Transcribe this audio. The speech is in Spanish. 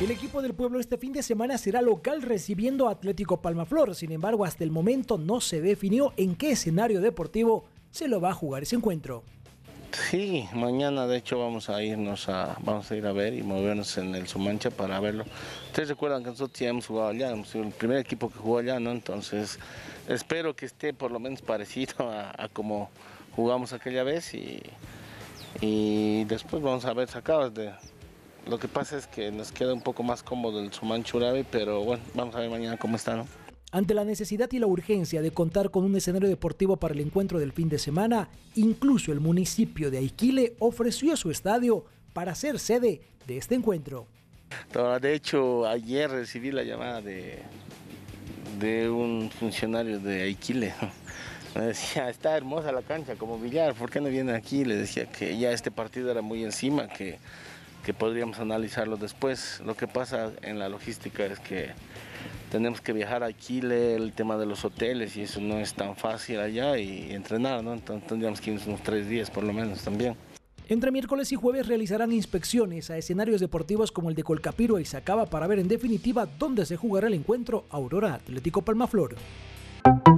El equipo del pueblo este fin de semana será local recibiendo a Atlético Palmaflor. Sin embargo, hasta el momento no se definió en qué escenario deportivo se lo va a jugar ese encuentro. Sí, mañana de hecho vamos a ir a ver y movernos en el Sumancha para verlo. Ustedes recuerdan que nosotros ya hemos jugado allá, hemos sido el primer equipo que jugó allá, ¿no? Entonces espero que esté por lo menos parecido a como jugamos aquella vez y después vamos a ver sacados de... Lo que pasa es que nos queda un poco más cómodo el Sumancha Urabe, pero bueno, vamos a ver mañana cómo está, ¿no? Ante la necesidad y la urgencia de contar con un escenario deportivo para el encuentro del fin de semana, incluso el municipio de Aiquile ofreció su estadio para ser sede de este encuentro. De hecho, ayer recibí la llamada de un funcionario de Aiquile. Me decía, está hermosa la cancha como billar, ¿por qué no vienen aquí? Le decía que ya este partido era muy encima, que podríamos analizarlo después. Lo que pasa en la logística es que tenemos que viajar a Aiquile, el tema de los hoteles, y eso no es tan fácil allá, y entrenar, ¿no? Entonces tendríamos que irnos unos 3 días por lo menos también. Entre miércoles y jueves realizarán inspecciones a escenarios deportivos como el de Colcapiro y Sacaba para ver en definitiva dónde se jugará el encuentro Aurora Atlético Palmaflor.